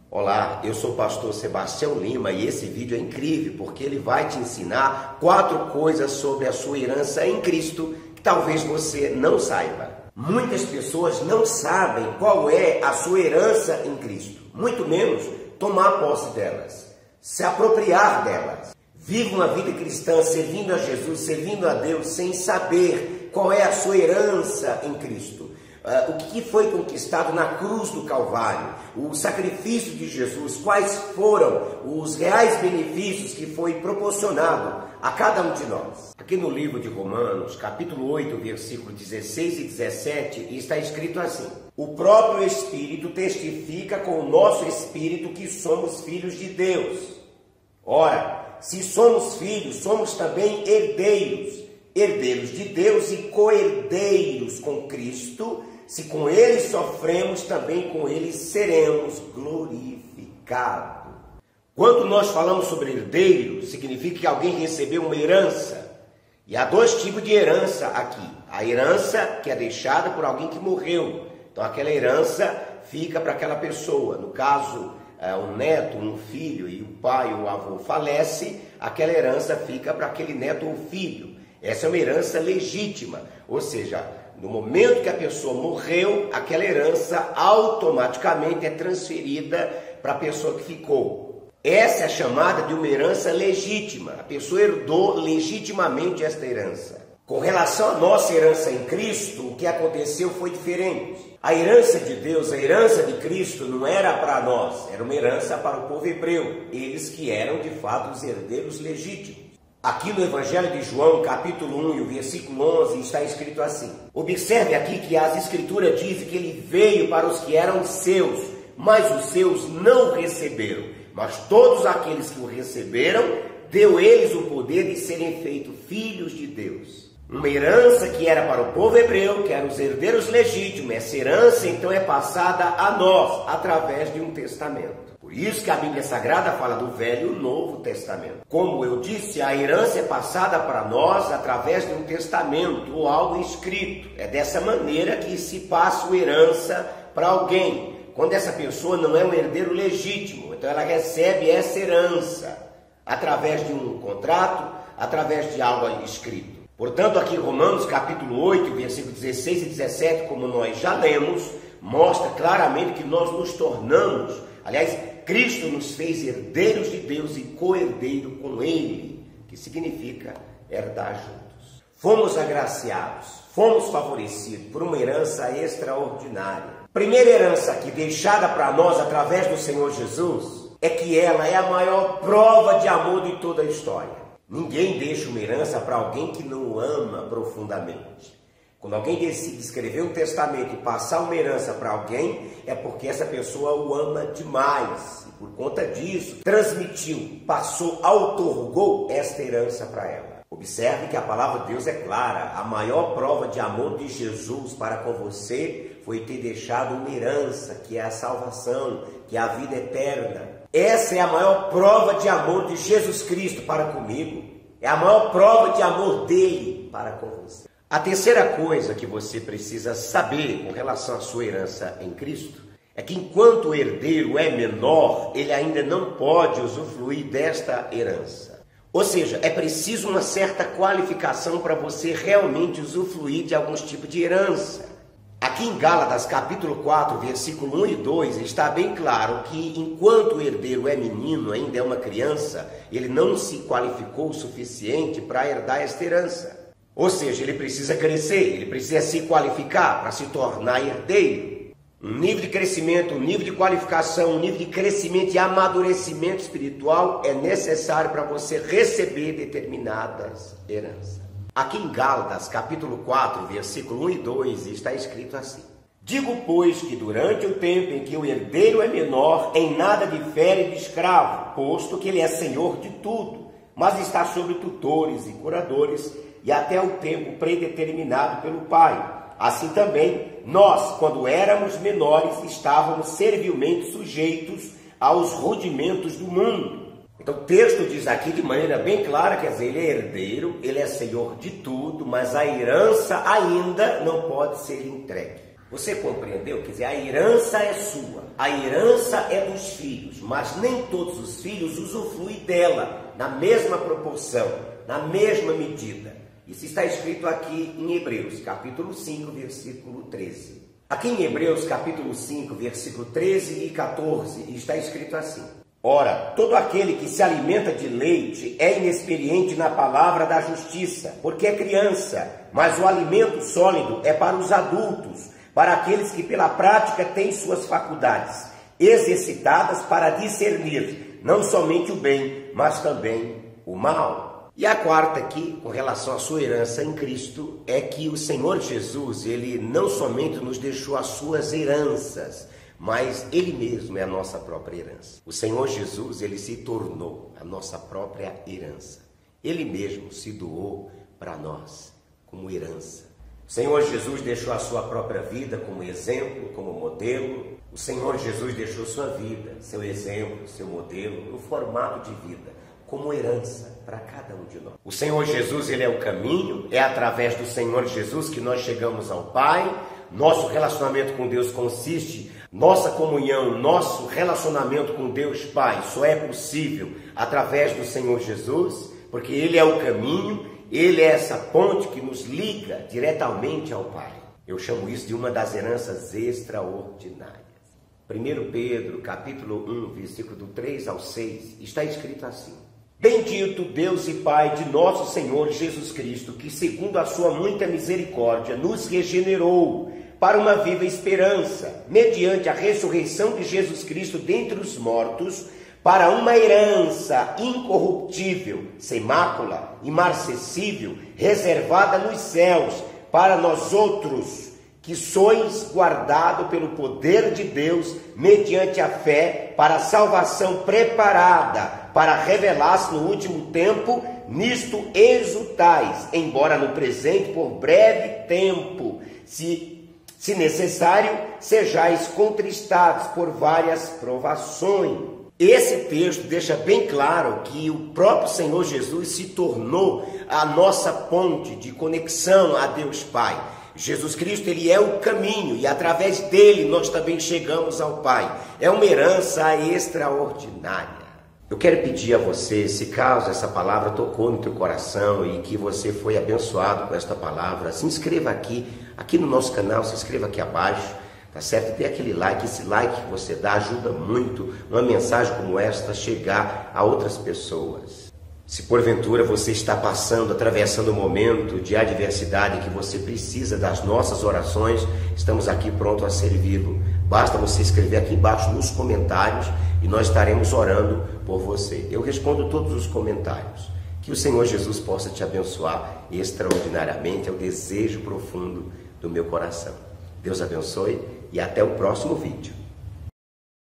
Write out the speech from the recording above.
Olá, eu sou o pastor Sebastião Lima e esse vídeo é incrível porque ele vai te ensinar 4 coisas sobre a sua herança em Cristo que talvez você não saiba. Muitas pessoas não sabem qual é a sua herança em Cristo, muito menos tomar posse delas, se apropriar delas. Vive uma vida cristã servindo a Jesus, servindo a Deus, sem saber qual é a sua herança em Cristo. O que foi conquistado na cruz do Calvário, o sacrifício de Jesus, quais foram os reais benefícios que foi proporcionado a cada um de nós. Aqui no livro de Romanos, capítulo 8, versículo 16 e 17, está escrito assim: o próprio Espírito testifica com o nosso espírito que somos filhos de Deus. Ora, se somos filhos, somos também herdeiros, herdeiros de Deus e co-herdeiros com Cristo. Se com ele sofremos, também com ele seremos glorificados. Quando nós falamos sobre herdeiro, significa que alguém recebeu uma herança. E há 2 tipos de herança aqui. A herança que é deixada por alguém que morreu. Então aquela herança fica para aquela pessoa. No caso, um neto, um filho, e o pai ou o avô falece, aquela herança fica para aquele neto ou filho. Essa é uma herança legítima, ou seja, no momento que a pessoa morreu, aquela herança automaticamente é transferida para a pessoa que ficou. Essa é chamada de uma herança legítima. A pessoa herdou legitimamente esta herança. Com relação à nossa herança em Cristo, o que aconteceu foi diferente. A herança de Deus, a herança de Cristo não era para nós, era uma herança para o povo hebreu, eles que eram de fato os herdeiros legítimos. Aqui no Evangelho de João, capítulo 1 e o versículo 11, está escrito assim. Observe aqui que as Escrituras dizem que ele veio para os que eram seus, mas os seus não receberam. Mas todos aqueles que o receberam, deu eles o poder de serem feitos filhos de Deus. Uma herança que era para o povo hebreu, que eram os herdeiros legítimos. Essa herança então é passada a nós, através de um testamento. Por isso que a Bíblia Sagrada fala do Velho e o Novo Testamento. Como eu disse, a herança é passada para nós através de um testamento ou algo escrito. É dessa maneira que se passa uma herança para alguém. Quando essa pessoa não é um herdeiro legítimo, então ela recebe essa herança através de um contrato, através de algo escrito. Portanto, aqui em Romanos capítulo 8, versículo 16 e 17, como nós já lemos, mostra claramente que nós nos tornamos, aliás, Cristo nos fez herdeiros de Deus e co-herdeiro com Ele, que significa herdar juntos. Fomos agraciados, fomos favorecidos por uma herança extraordinária. Primeira herança aqui deixada para nós através do Senhor Jesus é que ela é a maior prova de amor de toda a história. Ninguém deixa uma herança para alguém que não o ama profundamente. Quando alguém decide escrever um testamento e passar uma herança para alguém, é porque essa pessoa o ama demais. E por conta disso, transmitiu, passou, outorgou esta herança para ela. Observe que a palavra de Deus é clara. A maior prova de amor de Jesus para com você foi ter deixado uma herança, que é a salvação, que é a vida eterna. Essa é a maior prova de amor de Jesus Cristo para comigo. É a maior prova de amor dele para com você. A terceira coisa que você precisa saber com relação à sua herança em Cristo é que enquanto o herdeiro é menor, ele ainda não pode usufruir desta herança. Ou seja, é preciso uma certa qualificação para você realmente usufruir de alguns tipos de herança. Aqui em Gálatas capítulo 4, versículo 1 e 2, está bem claro que enquanto o herdeiro é menino, ainda é uma criança, ele não se qualificou o suficiente para herdar esta herança. Ou seja, ele precisa crescer, ele precisa se qualificar para se tornar herdeiro. Um nível de crescimento, um nível de qualificação, um nível de crescimento e amadurecimento espiritual é necessário para você receber determinadas heranças. Aqui em Gálatas, capítulo 4, versículo 1 e 2, está escrito assim. Digo, pois, que durante o tempo em que o herdeiro é menor, em nada difere de escravo, posto que ele é senhor de tudo, mas está sobre tutores e curadores, e até o tempo predeterminado pelo Pai. Assim também, nós, quando éramos menores, estávamos servilmente sujeitos aos rudimentos do mundo. Então o texto diz aqui de maneira bem clara, quer dizer, ele é herdeiro, ele é senhor de tudo, mas a herança ainda não pode ser entregue. Você compreendeu? Quer dizer, a herança é sua, a herança é dos filhos, mas nem todos os filhos usufruem dela na mesma proporção, na mesma medida. Isso está escrito aqui em Hebreus, capítulo 5, versículo 13. Aqui em Hebreus, capítulo 5, versículo 13 e 14, está escrito assim: ora, todo aquele que se alimenta de leite é inexperiente na palavra da justiça, porque é criança, mas o alimento sólido é para os adultos, para aqueles que pela prática têm suas faculdades exercitadas para discernir não somente o bem, mas também o mal. E a quarta aqui, com relação à sua herança em Cristo, é que o Senhor Jesus, ele não somente nos deixou as suas heranças, mas ele mesmo é a nossa própria herança. O Senhor Jesus, ele se tornou a nossa própria herança. Ele mesmo se doou para nós como herança. O Senhor Jesus deixou a sua própria vida como exemplo, como modelo. O Senhor Jesus deixou sua vida, seu exemplo, seu modelo, no formato de vida, como herança para cada um de nós. O Senhor Jesus, ele é o caminho, é através do Senhor Jesus que nós chegamos ao Pai. Nosso relacionamento com Deus consiste, nossa comunhão, nosso relacionamento com Deus Pai só é possível através do Senhor Jesus, porque ele é o caminho. Ele é essa ponte que nos liga diretamente ao Pai. Eu chamo isso de uma das heranças extraordinárias. 1 Pedro, capítulo 1, versículo do 3 ao 6, está escrito assim: bendito Deus e Pai de nosso Senhor Jesus Cristo, que segundo a sua muita misericórdia nos regenerou para uma viva esperança, mediante a ressurreição de Jesus Cristo dentre os mortos, para uma herança incorruptível, sem mácula, imarcessível, reservada nos céus, para nós outros, que sois guardado pelo poder de Deus, mediante a fé, para a salvação preparada, para revelar-se no último tempo. Nisto exultais, embora no presente, por breve tempo, se necessário, sejais contristados por várias provações. Esse texto deixa bem claro que o próprio Senhor Jesus se tornou a nossa ponte de conexão a Deus Pai. Jesus Cristo, ele é o caminho e através dele nós também chegamos ao Pai. É uma herança extraordinária. Eu quero pedir a você, se caso essa palavra tocou no teu coração e que você foi abençoado com esta palavra, se inscreva aqui no nosso canal, se inscreva aqui abaixo. Tá certo? Dê aquele like, esse like que você dá ajuda muito uma mensagem como esta chegar a outras pessoas. Se porventura você está passando, atravessando um momento de adversidade que você precisa das nossas orações, estamos aqui prontos a servi-lo. Basta você escrever aqui embaixo nos comentários e nós estaremos orando por você. Eu respondo todos os comentários. Que o Senhor Jesus possa te abençoar extraordinariamente, é o desejo profundo do meu coração. Deus abençoe e até o próximo vídeo.